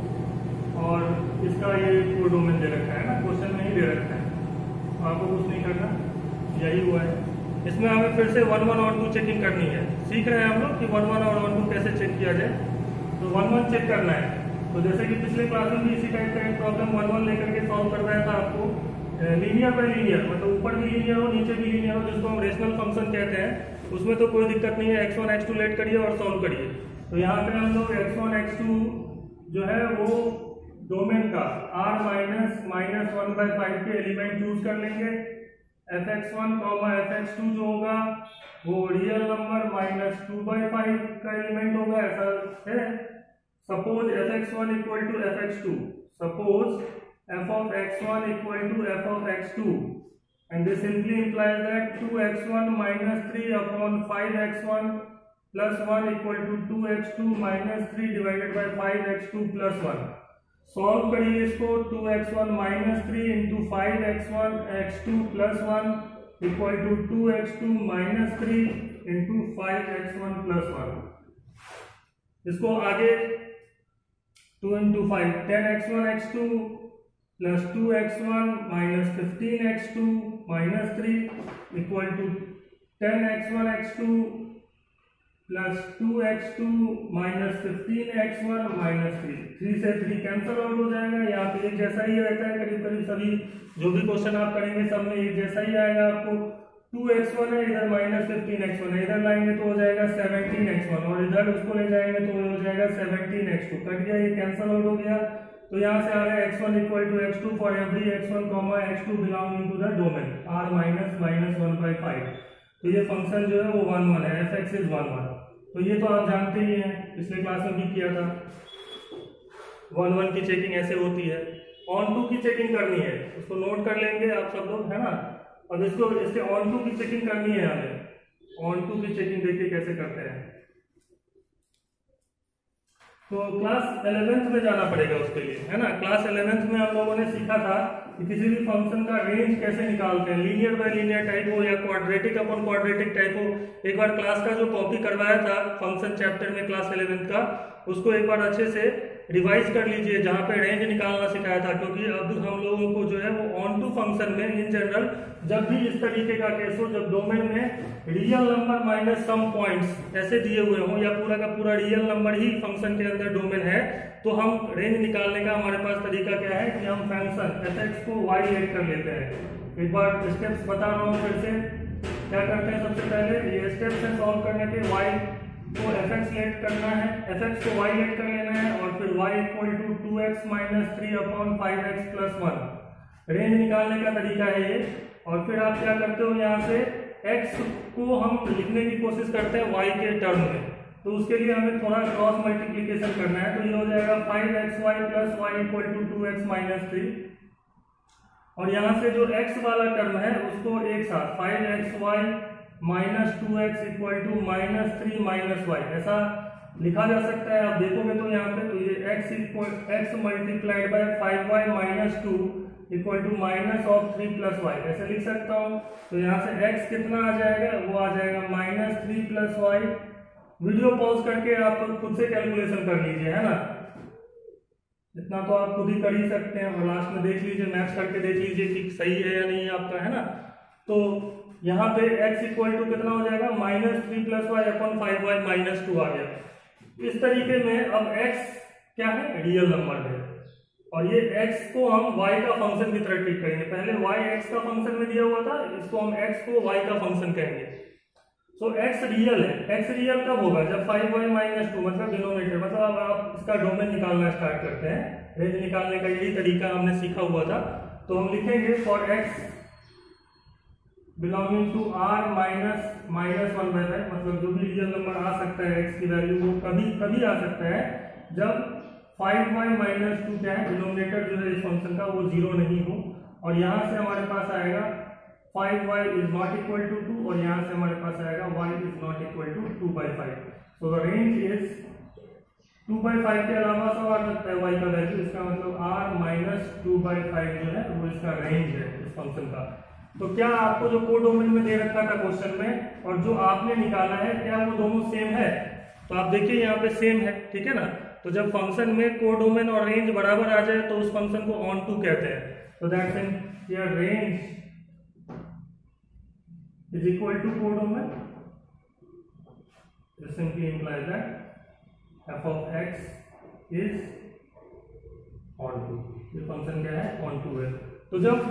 और इसका ये को डोमेन दे रखा है ना, क्वेश्चन में ही दे रखा है, आपको कुछ नहीं करना, यही हुआ है। इसमें हमें फिर से वन वन और टू चेकिंग करनी है। सीख रहे हैं हम लोग कि वन वन और वन टू कैसे चेक किया जाए। तो वन वन चेक करना है, तो जैसे कि पिछले क्लास में भी इसी टाइप का एक प्रॉब्लम वन वन लेकर के सॉल्व करवाया था आपको, लीनियर बाय लीनियर, मतलब ऊपर भी लीनियर हो नीचे भी लीनियर हो, जिसको हम रेशनल फंक्शन कहते हैं। उसमें तो कोई दिक्कत नहीं है, x one x two let करिए और सॉल्व करिए। तो यहाँ पे हम लोग एक्स वन एक्स टू जो है वो डोमेन का r minus minus one by five के एलिमेंट चूज कर लेंगे। F x one comma f x two जो होगा वो real number minus two by five का एलिमेंट होगा, ऐसा है। Suppose f x one equal to f x two, suppose f of x one equal to f of x two, and this simply implies that two x one minus three upon five x one plus one equal to two x two minus three divided by five x two plus one। Solve करिए इसको, two x one minus three into five x one x two plus one equal to two x two minus three into five x one plus one. इसको आगे two into five, ten x one x two plus two x one minus fifteen x two minus three equal to ten x one x two plus two x two minus fifteen x one minus three. Three से three cancel out हो जाएगा, यहाँ पे एक जैसा ही रहता है करीब करीब सभी जो भी क्वेश्चन आप करेंगे सब में एक जैसा ही आएगा आपको। टू एक्स वन है, इधर माइनस फिफ्टीन एक्स वन है, इधर लाएंगे तो हो जाएगा सेवनटीन एक्स वन, और इधर उसको ले जाएंगे तो हो जाएगा सेवनटीन एक्स टू। कट गया, ये कैंसिल आउट हो गया। तो यहाँ से आ रहा है x one equal to x two for every x one comma x two belonging to the domain r minus minus one by five. तो ये फंक्शन जो है वो वन वन है, f x is one one. तो ये तो आप जानते ही हैं, पिछले क्लास में भी किया था। वन वन की चेकिंग ऐसे होती है। ऑन टू की चेकिंग करनी है, उसको नोट कर लेंगे आप सब लोग, है ना। अब इसको इसके ऑन टू की चेकिंग करनी है हमें। ऑन टू की चेकिंग देखिए कैसे करते हैं। तो क्लास इलेवेंथ में जाना पड़ेगा उसके लिए, है ना। क्लास इलेवेंथ में हम लोगों ने सीखा था कि किसी भी फंक्शन का रेंज कैसे निकालते हैं, लीनियर बाय लीनियर टाइप हो या क्वाड्रेटिक अपॉन क्वाड्रेटिक टाइप हो। एक बार क्लास का जो कॉपी करवाया था फंक्शन चैप्टर में क्लास इलेवेंथ का, उसको एक बार अच्छे से रिवाइज कर लीजिए, जहाँ पे रेंज निकालना सिखाया था। क्योंकि अब हम लोगों को जो है वो ऑन टू फंक्शन में इन जनरल जब भी इस तरीके का केस हो, जब डोमेन में real number minus some points ऐसे दिए हुए हों या पूरा का पूरा रियल नंबर ही फंक्शन के अंदर डोमेन है, तो हम रेंज निकालने का हमारे पास तरीका क्या है कि हम फंक्शन एफ एक्स को वाई लेट कर लेते हैं। एक बार स्टेप्स बता रहा हूँ फिर से। क्या करते हैं, सबसे पहले ये स्टेप्स है सॉल्व करने के। वाई को एफ एक्स लेट करना है, एफ एक्स को वाई लेट कर लेना है, और फिर y equal to two x minus three upon five x plus one. Range निकालने का तरीका है ये। और फिर आप क्या करते हो, यहाँ से x को हम लिखने की कोशिश करते हैं y के टर्म में, तो उसके लिए हमें थोड़ा क्रॉस मल्टीप्लीकेशन करना है। तो ये हो जाएगा five x y plus y equal to two x minus three. और यहाँ से जो x वाला टर्म है उसको एक साथ five x y minus two x equal to minus three minus y ऐसा लिखा जा सकता है। आप देखोगे तो यहाँ पे तो ये x equal x multiplied by five y minus two equal to minus of three plus y ऐसे लिख सकता हूँ। तो यहाँ से x कितना आ जाएगा, वो आ जाएगा minus three plus y. Video pause करके आप खुद से कैलकुलेशन कर लीजिए, है ना। इतना तो आप खुद ही कर ही सकते हैं, और लास्ट में देख लीजिए, मैच करके देख लीजिए कि सही है या नहीं आपका, है ना। तो यहाँ पे x इक्वल टू कितना हो जाएगा, minus three plus y upon five y minus two आ गया। इस तरीके में अब x क्या है, रियल नंबर है, और ये x को हम y का फंक्शन की तरह ट्रीट करेंगे। पहले y x का फंक्शन में दिया हुआ था, इसको हम x को y का फंक्शन कहेंगे। सो so, x रियल है। x रियल कब होगा, जब फाइव वाई माइनस टू मतलब डिनोमिनेटर, मतलब अब आप इसका डोमेन निकालना स्टार्ट करते हैं। रेंज निकालने का यही तरीका हमने सीखा हुआ था। तो हम लिखेंगे for x belonging to r minus minus one by five, मतलब जो भी रियल नंबर आ सकता है x की वैल्यू वो कभी कभी आ सकता है जब फाइव वाई माइनस टू क्या है, डिनोमिनेटर जो है इस फंक्शन का वो जीरो नहीं हो। और यहाँ से हमारे पास आएगा five y is not equal to two, और यहाँ से हमारे पास आएगा y is not equal to two by five. So the range is two by five के अलावा सब आ सकता है y का वैल्यू। इसका मतलब r minus two by five जो है वो इसका रेंज है इस फंक्शन का। तो क्या आपको जो कोड डोमेन में दे रखा था क्वेश्चन में और जो आपने निकाला है, क्या वो दोनों सेम है? तो आप देखिए यहाँ पे सेम है, ठीक है ना। तो जब फंक्शन में कोड डोमेन और रेंज बराबर आ जाए तो उस फंक्शन को ऑन टू कहते हैं। तो that's mean your range is equal to codomain. This simply implies that f of x is onto. ये फंक्शन क्या है, ऑन टू है। तो जब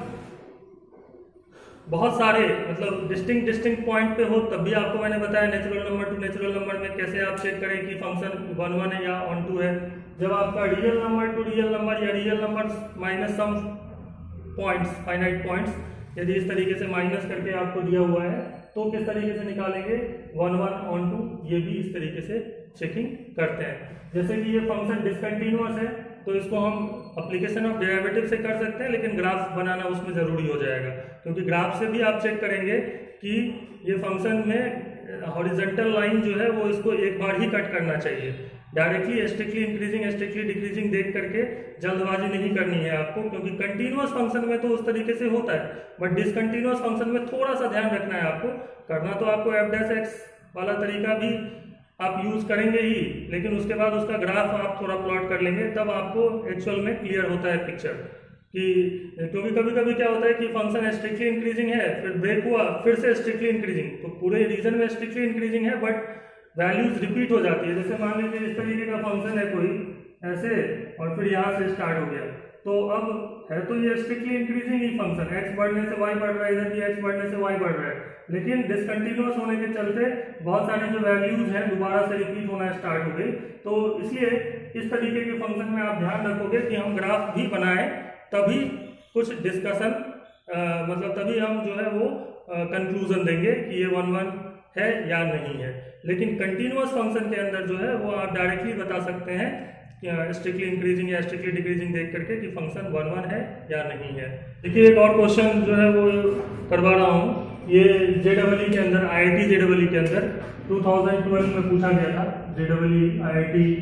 बहुत सारे मतलब डिस्टिंक्ट डिस्टिंक्ट पॉइंट पे हो, तब भी आपको मैंने बताया natural number to natural number में कैसे आप चेक करें कि फंक्शन वन वन है या ऑन टू है। जब आपका real number to real number या real number minus some points finite points यदि इस तरीके से माइनस करके आपको दिया हुआ है तो किस तरीके से निकालेंगे, वन वन ऑन टू। ये भी इस तरीके से चेकिंग करते हैं। जैसे कि ये फंक्शन डिसकंटिन्यूअस है तो इसको हम एप्लीकेशन ऑफ डेरिवेटिव से कर सकते हैं, लेकिन ग्राफ बनाना उसमें जरूरी हो जाएगा, क्योंकि ग्राफ से भी आप चेक करेंगे कि ये फंक्शन में हॉरिजॉन्टल लाइन जो है वो इसको एक बार ही कट करना चाहिए। Directly strictly increasing strictly decreasing देख करके जल्दबाजी नहीं करनी है आपको, क्योंकि कंटिन्यूअस फंक्शन में तो उस तरीके से होता है, बट डिसकंटिन्यूअस फंक्शन में थोड़ा सा ध्यान रखना है आपको। करना तो आपको एफ डैश एक्स वाला तरीका भी आप यूज करेंगे ही, लेकिन उसके बाद उसका ग्राफ आप थोड़ा प्लॉट कर लेंगे, तब आपको एक्चुअल में क्लियर होता है पिक्चर। कि क्योंकि कभी कभी क्या होता है कि फंक्शन स्ट्रिक्टली इंक्रीजिंग है, फिर ब्रेक हुआ, फिर से स्ट्रिक्टली इंक्रीजिंग, तो पूरे रीजन में स्ट्रिक्टली इंक्रीजिंग है बट वैल्यूज रिपीट हो जाती है। जैसे मान लीजिए इस तरीके का फंक्शन है कोई ऐसे, और फिर यहाँ से स्टार्ट हो गया, तो अब है तो ये स्ट्रिक्टली इंक्रीजिंग ही फंक्शन, एक्स बढ़ने से वाई बढ़ रहा है, इधर भी एक्स बढ़ने से वाई बढ़ रहा है, लेकिन डिसकंटिन्यूअस होने के चलते बहुत सारी जो वैल्यूज हैं दोबारा से रिपीट होना स्टार्ट हो गई। तो इसलिए इस तरीके के फंक्शन में आप ध्यान रखोगे कि हम ग्राफ भी बनाएं, तभी कुछ डिस्कशन मतलब तभी हम जो है वो कंक्लूजन देंगे कि ये वन वन है या नहीं है। लेकिन कंटिन्यूअस फंक्शन के अंदर जो है वो आप डायरेक्टली बता सकते हैं स्ट्रिक्टली इंक्रीजिंग या स्ट्रिक्टली डिक्रीजिंग देख करके कि फंक्शन वन वन है या नहीं है। देखिए एक और क्वेश्चन जो है वो करवा रहा हूँ, ये जेडब्ल्यू के अंदर आई आई टी जेडब्ल्यू के अंदर टू थाउजेंड ट्वेल्व में पूछा गया था। जेडब्ल्यू आई आई टी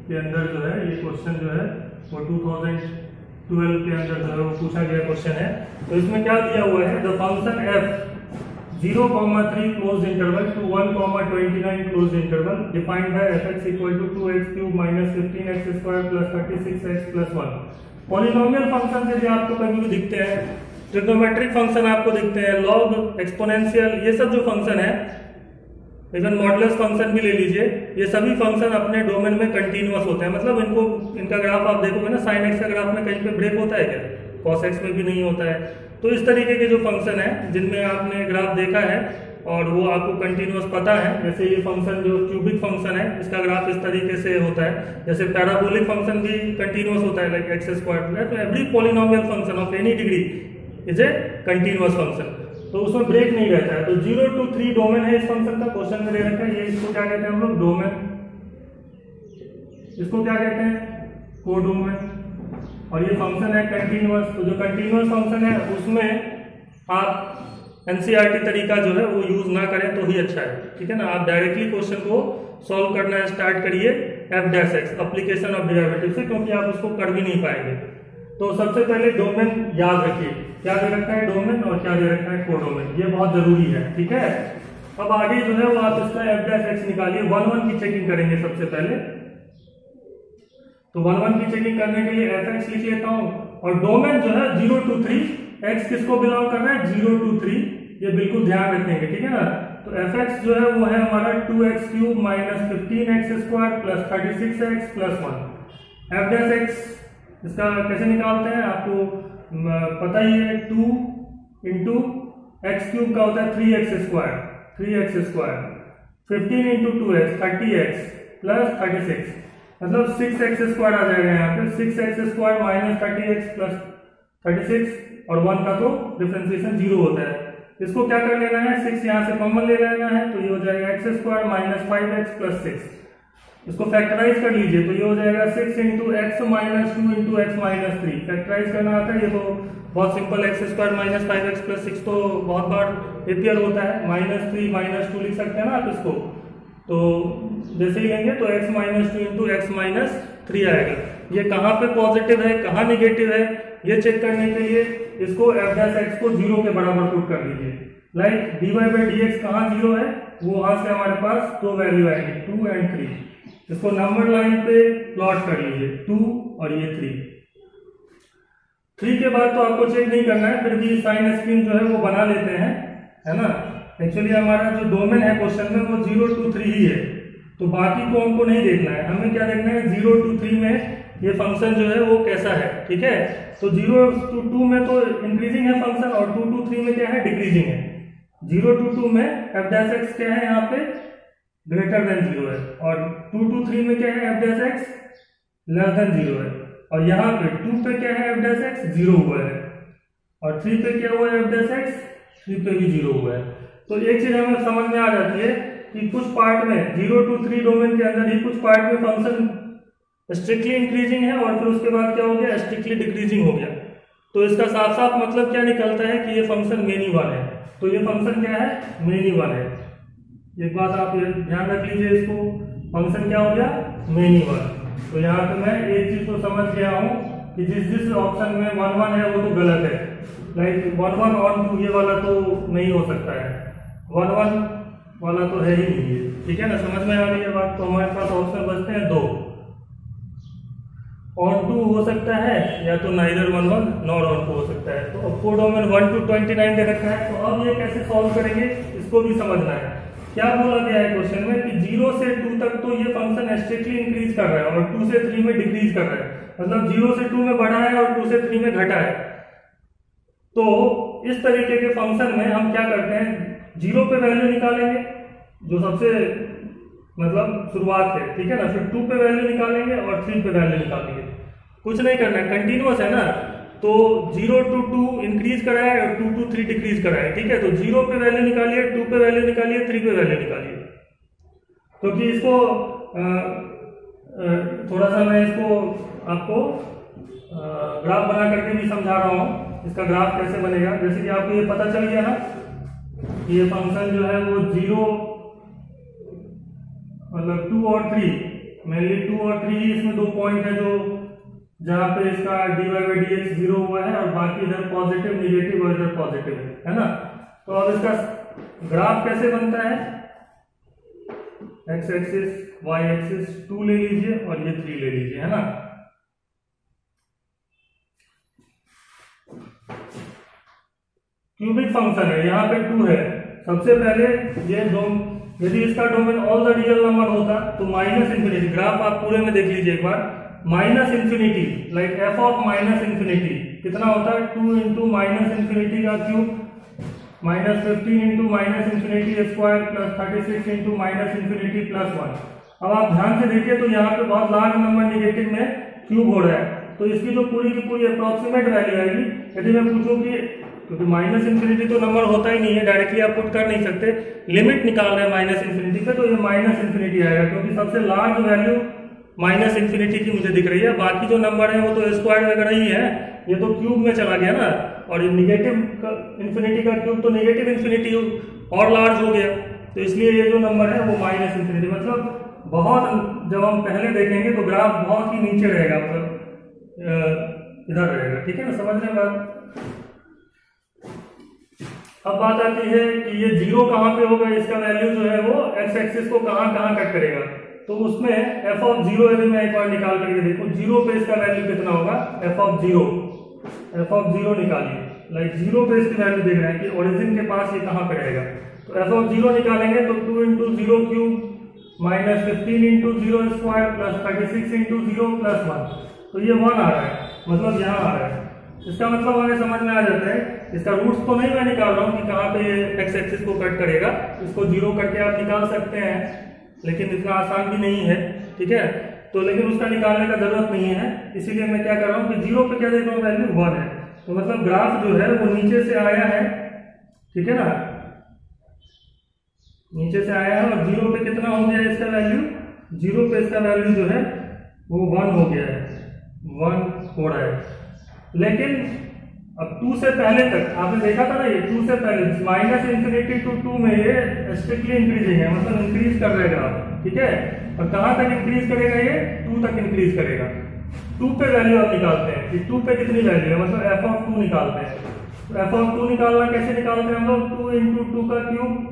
के अंदर जो है ये क्वेश्चन जो है वो टू थाउजेंड ट्वेल्व के अंदर जो है वो पूछा गया क्वेश्चन है। तो इसमें क्या दिया हुआ है, the function f zero comma three close interval to one comma twenty nine close interval defined by f x equal to two x cube minus fifteen x square plus thirty six x plus one. Polynomial function से जो आपको कभी भी दिखते हैं, trigonometric function आपको दिखते हैं, लॉग, एक्सपोनेंशियल, ये सब जो फंक्शन है, इवन मॉडुलस फंक्शन भी ले लीजिए, ये सभी फंक्शन अपने डोमेन में कंटिन्यूअस होते हैं। मतलब इनको इनका ग्राफ आप देखोगे ना, साइन एक्स का ग्राफ में कहीं पे ब्रेक होता है क्या, कॉस एक्स में भी नहीं होता है। तो इस तरीके के जो फंक्शन है जिनमें आपने ग्राफ देखा है और वो आपको कंटिन्यूअस पता है, जैसे ये फंक्शन जो क्यूबिक फंक्शन है इसका ग्राफ इस तरीके से होता है, जैसे पैराबोलिक फंक्शन भी कंटिन्यूअस होता है लाइक एक्स स्क्वायर। तो every polynomial function of any degree is a continuous function, तो उसमें ब्रेक नहीं रहता है। तो जीरो टू थ्री डोमेन है इस फंक्शन का, क्वेश्चन में दे रखा है। ये इसको क्या कहते हैं हम लोग, डोमेन। इसको क्या कहते हैं, कोडोमेन। और ये फंक्शन है कंटिन्यूअस। तो जो कंटिन्यूअस फंक्शन है उसमें आप एनसीईआरटी तरीका जो है वो यूज ना करें तो ही अच्छा है, ठीक है ना। आप डायरेक्टली क्वेश्चन को सॉल्व करना स्टार्ट करिए f dash x application of derivative से, क्योंकि आप उसको कर भी नहीं पाएंगे। तो सबसे पहले डोमेन याद रखिए, क्या दे रखा है डोमेन और क्या दे रखा है कोडोमेन, ये बहुत जरूरी है, ठीक है। अब आगे जो है वो आप इसका एफ डैश एक्स निकालिए। वन वन की चेकिंग करेंगे सबसे पहले। तो वन वन की चेकिंग करने के लिए एफ एक्स लिख लेता हूं, और डोमेन जो है जीरो टू थ्री, एक्स किसको बिलोंग कर रहा है, जीरो टू थ्री, ये बिल्कुल ध्यान रखेंगे, ठीक है ना। तो एफ एक्स जो है वो है हमारा two x cube minus fifteen x square plus thirty six x plus one. F dash x इसका कैसे निकालते हैं आपको पता ही है, टू इंटू एक्स क्यूब का होता है three x square, three x square, fifteen into two x thirty x plus thirty six, मतलब सिक्स एक्स स्क्वायर आ जाएगा यहाँ पे। Six x square minus thirty x plus thirty six, और one का तो डिफरेंशिएशन जीरो होता है। इसको क्या कर लेना है, सिक्स यहाँ से कॉमन ले लेना है, तो ये हो जाएगा x square minus five x plus six. इसको फैक्टराइज कर लीजिए, तो ये हो जाएगा six into x minus two into x minus three. Factorize करना आता है, ये तो बहुत simple, x square minus five x plus six तो बहुत बार रिपेयर होता है, माइनस थ्री माइनस टू लिख सकते हैं ना आप इसको। तो जैसे ही लेंगे तो x minus two into x minus three आएगा। ये कहाँ पे पॉजिटिव है कहाँ निगेटिव है ये चेक करने के लिए इसको एफ डैश एक्स को जीरो के बराबर पुट कर लीजिए। Like d y by d x कहाँ जीरो है, वो वहां से हमारे पास दो वैल्यू आएंगे, टू एंड थ्री। इसको नंबर लाइन पे प्लॉट कर लीजिए, टू और ये थ्री। थ्री के बाद तो आपको चेक नहीं करना है, फिर भी साइन स्क्रीन जो है वो बना लेते हैं, है ना। एक्चुअली हमारा जो डोमेन है क्वेश्चन में वो जीरो टू थ्री ही है, तो बाकी को हमको नहीं देखना है। हमें क्या देखना है, जीरो टू थ्री में ये फंक्शन जो है वो कैसा है, ठीक है। तो जीरो टू टू में तो इंक्रीजिंग है फंक्शन, और टू टू थ्री में क्या है, डिक्रीजिंग है। जीरो टू टू में एफ डैश एक्स क्या है, यहाँ पे ग्रेटर देन जीरो है, और टू टू थ्री में क्या है, f dash x less than zero है, और यहाँ पे टू पे क्या है, एफ डैश एक्स जीरो हुआ है, और थ्री पे क्या हुआ है, एफ डैश एक्स थ्री पे भी जीरो हुआ है। तो एक चीज हमें समझ में आ जाती है कि कुछ पार्ट में जीरो टू थ्री डोमेन के अंदर ही कुछ पार्ट में फंक्शन स्ट्रिक्टली इंक्रीजिंग है, और फिर उसके बाद क्या हो गया, स्ट्रिक्टली डिक्रीजिंग हो गया। तो इसका साफ साफ मतलब क्या निकलता है कि ये फंक्शन मेनी वन है। तो ये फंक्शन क्या है, मेनी वन है। एक बात आप ध्यान रख लीजिए, इसको फंक्शन क्या हो गया, मेनी वन। तो यहाँ पे मैं एक चीज तो समझ गया हूँ कि जिस जिस ऑप्शन में वन वन है वो तो गलत है। Like one one on to ये वाला तो नहीं हो सकता है, वन वन वाला तो है ही नहीं है, ठीक है ना। समझ में आ रही है बात। तो हमारे पास ऑप्शन बचते हैं दो, ऑन टू हो सकता है या तो neither one one nor onto हो सकता है। तो अब codomain one to twenty nine दे रखा है, तो अब ये कैसे सॉल्व करेंगे इसको भी समझना है। क्या बोला गया है क्वेश्चन में कि जीरो से टू तक तो ये फंक्शन स्ट्रिक्टली इंक्रीज कर रहा है, और टू से थ्री में डिक्रीज कर रहा है, मतलब जीरो से टू में बढ़ा है और टू से थ्री में घटा है। तो इस तरीके के फंक्शन में हम क्या करते हैं, जीरो पे वैल्यू निकालेंगे जो सबसे मतलब शुरुआत है, ठीक है ना। फिर टू पे वैल्यू निकालेंगे और थ्री पे वैल्यू निकालेंगे। कुछ नहीं करना है, कंटिन्यूअस है ना। तो जीरो टू टू इंक्रीज करा है और टू टू थ्री डिक्रीज करा है, ठीक है। तो जीरो पे वैल्यू निकालिए, टू पे वैल्यू निकालिए, थ्री पे वैल्यू निकालिए। क्योंकि तो इसको आ, आ, थोड़ा सा मैं इसको आपको ग्राफ बना करके भी समझा रहा हूँ, इसका ग्राफ कैसे बनेगा। जैसे कि आपको ये पता चल गया ना, ये फंक्शन जो है वो जीरो मतलब टू और थ्री मेनली टू और थ्री ही इसमें दो पॉइंट है जो जहाँ पे इसका d y by d x zero हुआ है और बाकी इधर पॉजिटिव नेगेटिव और इधर पॉजिटिव है है ना। तो अब इसका ग्राफ कैसे बनता है, x axis y axis two ले लीजिए और ये थ्री ले लीजिए, है ना। क्यूबिक फंक्शन है, यहाँ पे टू है। सबसे पहले ये दो, यदि इसका domain all the real number होता तो माइनस इंफिनिटी, ग्राफ आप पूरे में देख लीजिए एक बार, minus infinity like f of minus infinity कितना होता है, टू इंटू माइनस इंफिनिटी का cube minus fifteen into minus infinity square plus thirty six into minus infinity plus one. अब आप ध्यान से देखिए तो यहाँ पे बहुत लार्ज नंबर निगेटिव में क्यूब हो रहा है, तो इसकी जो पूरी की पूरी अप्रोक्सीमेट वैल्यू आएगी, यदि मैं पूछूं कि, क्योंकि माइनस इंफिनिटी तो नंबर होता ही नहीं है, डायरेक्टली आप पुट कर नहीं सकते, लिमिट निकाल रहे हैं माइनस इंफिनिटी पे, तो ये माइनस इंफिनिटी आएगा क्योंकि सबसे लार्ज वैल्यू माइनस इंफिनिटी की मुझे दिख रही है। बाकी जो नंबर है वो तो स्क्वायर वगैरह ही है, ये तो क्यूब में चला गया ना, और ये निगेटिव इंफिनिटी का क्यूब तो नेगेटिव इंफिनिटी और लार्ज हो गया, तो इसलिए ये जो नंबर है वो माइनस इंफिनिटी, मतलब बहुत, जब हम पहले देखेंगे तो ग्राफ बहुत ही नीचे रहेगा, मतलब इधर रहेगा, ठीक है ना, समझ रहे हैं बात। अब बात आती है कि ये जीरो कहाँ पे होगा, इसका वैल्यू जो है वो एक्स एक्सिस को कहाँ कहाँ कट करेगा, तो उसमें एफ ऑफ जीरो यदि मैं एक बार निकाल करके देखो, जीरो पे इसका वैल्यू कितना होगा, f of zero, f of zero निकालिए, लाइक जीरो पे इसकी वैल्यू देख रहे हैं कि ओरिजिन के पास ये कहाँ पे रहेगा, तो एफ ऑफ जीरो निकालेंगे तो two into zero cube minus fifteen into zero square plus thirty six into zero plus one, तो ये वन आ रहा है, मतलब यहाँ आ रहा है। इसका मतलब हमें समझ में आ जाता है, इसका रूट्स तो नहीं मैं निकाल रहा हूँ कि कहाँ पे ये एक्स एक्सिस को कट करेगा, इसको जीरो करके आप निकाल सकते हैं, लेकिन इतना आसान भी नहीं है, ठीक है, तो लेकिन उसका निकालने का जरूरत नहीं है, इसीलिए मैं क्या कर रहा हूँ कि जीरो पे क्या देख रहा हूँ, वैल्यू वन है, तो मतलब ग्राफ जो है वो नीचे से आया है, ठीक है ना, नीचे से आया है, और जीरो पे कितना हो गया इसका वैल्यू, जीरो पे इसका वैल्यू जो है वो वन हो गया है, वन हो रहा है। लेकिन अब टू से पहले तक आपने देखा था ना, ये टू से पहले माइनस इंफिनिटी टू टू में ये स्ट्रिक्टली इंक्रीजिंग है, मतलब इंक्रीज कर रहेगा, ठीक है, और कहां तक इंक्रीज करेगा, ये टू तक इंक्रीज करेगा। टू पे वैल्यू आप निकालते हैं कि टू पे कितनी वैल्यू है, मतलब एफ ऑफ टू निकालते हैं, तो एफ ऑफ टू निकालना कैसे निकालते हैं हम लोग, टू इंटू टू का cube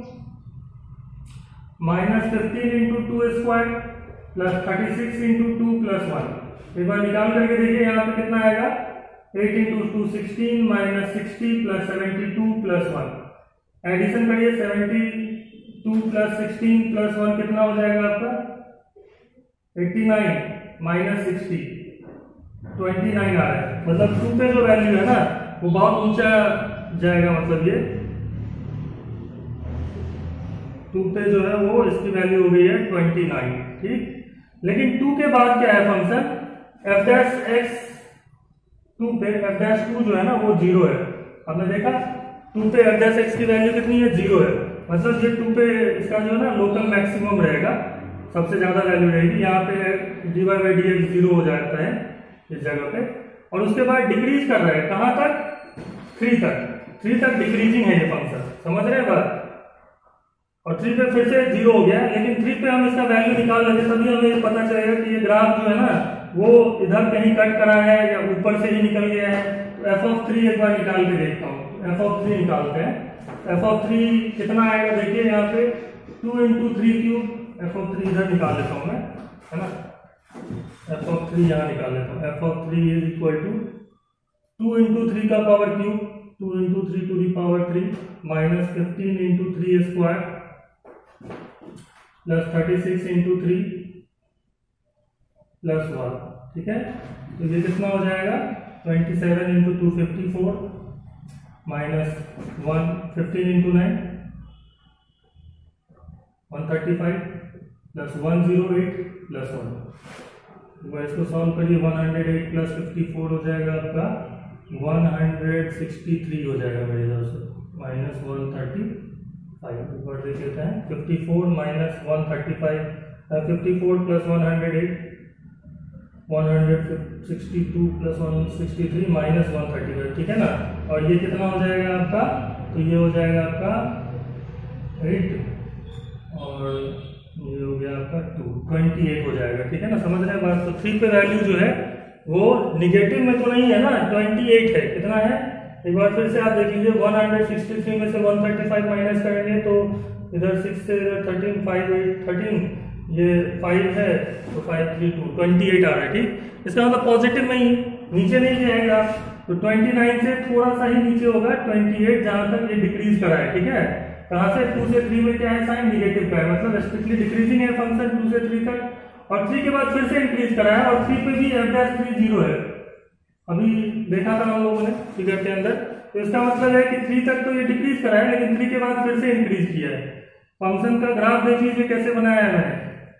minus fifteen into two square plus thirty six into two plus one. एक बार निकाल करके देखिए यहाँ पे कितना आएगा, eight into two sixteen minus sixty plus seventy two plus one, addition करिए, seventy two plus sixteen plus one कितना हो जाएगा आपका, eighty nine minus sixty, twenty nine आ रहा है, मतलब टू पे जो वैल्यू है ना वो बहुत ऊंचा जाएगा, मतलब ये टू पे जो है वो इसकी वैल्यू हो गई है ट्वेंटी नाइन, ठीक। लेकिन टू के बाद क्या है function, f dash x two पे एफ डैश टू जो है ना वो जीरो है, आपने देखा टू पे एफ डैश एक्स की वैल्यू कितनी है, जीरो है, मतलब ये टू पे इसका जो है ना लोकल मैक्सिमम रहेगा, सबसे ज्यादा वैल्यू रहेगी, यहाँ पे d y by d x zero हो जाता है इस जगह पे, और उसके बाद डिक्रीज कर रहा है कहां तक, थ्री तक, थ्री तक डिक्रीजिंग है ये फंक्शन, समझ रहे हैं बात, और थ्री पे फिर से जीरो हो गया, लेकिन थ्री पे हम इसका वैल्यू निकाल लेंगे तभी हमें पता चलेगा कि ये ग्राफ जो है ना वो इधर कहीं कट करा है या ऊपर से ही निकल गया है। तो एफ ऑफ थ्री एक बार निकाल के देखता हूँ, एफ ऑफ थ्री निकालते हैं, एफ ऑफ थ्री कितना आएगा देखिए यहाँ पे, two into three cube, f of three इधर निकाल लेता हूँ मैं, है ना, एफ ऑफ थ्री यहाँ निकाल लेता हूँ, f of three is equal to two into three का power cube, two into three to the power three minus fifteen into three square plus thirty six into three plus one, ठीक है, तो ये कितना हो जाएगा, twenty seven into two fifty four minus one, fifteen into nine one thirty five plus one zero eight plus one, तो इसको solve करिए, one hundred eight plus fifty four हो जाएगा आपका वन हंड्रेड सिक्सटी थ्री हो जाएगा मेरे इधर से, माइनस वन थर्टी फाइव, ऊपर देख लेते हैं, fifty four minus one thirty five, fifty four plus one hundred eight, one hundred sixty two plus one sixty three minus one thirty five, ठीक है ना, और ये कितना हो जाएगा आपका, तो ये हो जाएगा आपका एट, और ये हो गया आपका टू ट्वेंटी एट हो जाएगा, ठीक है ना, समझ रहे हैं बात। तो थ्री पे वैल्यू जो है वो निगेटिव में तो नहीं है ना, ट्वेंटी एट है, कितना है एक बार फिर से आप देख लीजिए। वन हंड्रेड सिक्सटी थ्री में से वन थर्टी फाइव माइनस करेंगे तो इधर सिक्स से इधर थर्टीन, फाइव एट थर्टीन, ये फाइव है तो five three two twenty eight आ रहा है, ठीक। इसका मतलब पॉजिटिव में ही नीचे नहीं जाएगा, तो ट्वेंटी नाइन से थोड़ा सा ही नीचे होगा ट्वेंटी एट, जहां तक ये डिक्रीज करा है, ठीक है। कहां से, टू से थ्री में क्या है साइन निगेटिव का है, मतलब स्ट्रिक्टली डिक्रीजिंग है फंक्शन टू से थ्री तक, और थ्री के बाद फिर से इंक्रीज करा है, और थ्री पे भी एफ डैश थ्री जीरो है, अभी देखा था हम लोगों ने फिगर के अंदर। तो इसका मतलब है कि थ्री तक तो ये डिक्रीज करा है, लेकिन थ्री के बाद फिर से इंक्रीज किया है। फंक्शन का ग्राफ देख लीजिए कैसे बनाया है मैंने,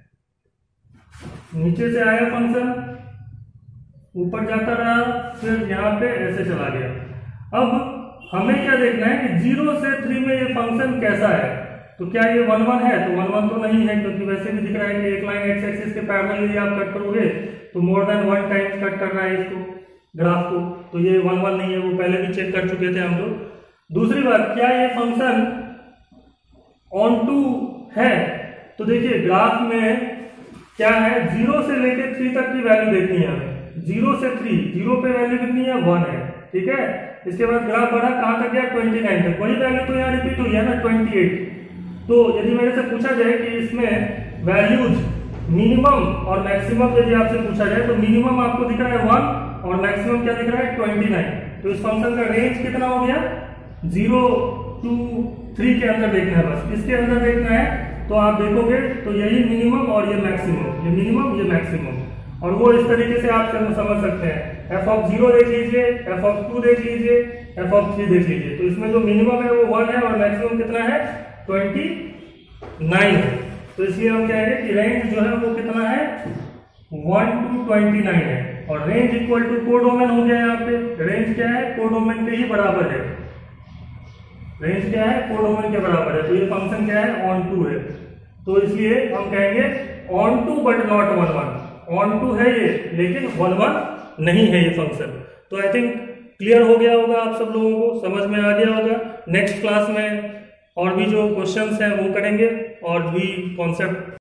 नीचे से आया फंक्शन, ऊपर जाता रहा, फिर यहाँ पे ऐसे चला गया। अब हमें क्या देखना है कि जीरो से थ्री में ये फंक्शन कैसा है, तो क्या ये वन वन है, तो वन वन तो नहीं है, क्योंकि वैसे भी दिख रहा है कि एक लाइन एक्स एक्सिस के पैरेलल यदि आप कट करोगे तो more than one times cut कर रहा है इसको, ग्राफ को, तो ये वन वन नहीं है, वो पहले भी चेक कर चुके थे हम लोग। दूसरी बात, क्या ये फंक्शन ऑन टू है, तो देखिए ग्राफ में क्या है, जीरो से लेके थ्री तक की वैल्यू देखनी है हमें, जीरो से थ्री, जीरो पे वैल्यू कितनी है, वन है, ठीक है। इसके बाद ग्राफ बढ़ा कहां तक गया, ट्वेंटी नाइन तक, वही वैल्यू तो यहाँ रिपीट हुई है ना, ट्वेंटी एट। तो यदि मेरे से पूछा जाए कि इसमें वैल्यूज मिनिमम और मैक्सिमम यदि आपसे पूछा जाए, तो मिनिमम आपको दिख रहा है वन और मैक्सिमम क्या दिख रहा है, ट्वेंटी नाइन। तो इस फंक्शन का रेंज कितना हो गया, जीरो टू थ्री के अंदर देखना है, बस इसके अंदर देखना है। तो आप देखोगे तो यही मिनिमम और ये मैक्सिमम, ये मिनिमम ये मैक्सिमम, और वो इस तरीके से आप समझ सकते हैं। एफ ऑफ जीरो देख लीजिए, एफ ऑफ टू देख लीजिए, एफ ऑफ थ्री देख लीजिए। तो इसमें जो मिनिमम है वो वन है और मैक्सिमम कितना है, ट्वेंटी नाइन है। तो इसलिए हम कहेंगे कि रेंज जो है वो कितना है, वन टू ट्वेंटी नाइन है, और रेंज इक्वल टू कोडोमेन हो गया। यहाँ पे रेंज क्या है, कोडोमेन के ही बराबर है, रेंज क्या है, कोडोमेन के बराबर है। तो ये फंक्शन क्या है, ऑन टू है, तो इसलिए हम कहेंगे on two but not one one, on two है ये लेकिन वन वन नहीं है ये फंक्शन। तो आई थिंक क्लियर हो गया होगा, आप सब लोगों को समझ में आ गया होगा। नेक्स्ट क्लास में और भी जो क्वेश्चंस हैं वो करेंगे और भी कॉन्सेप्ट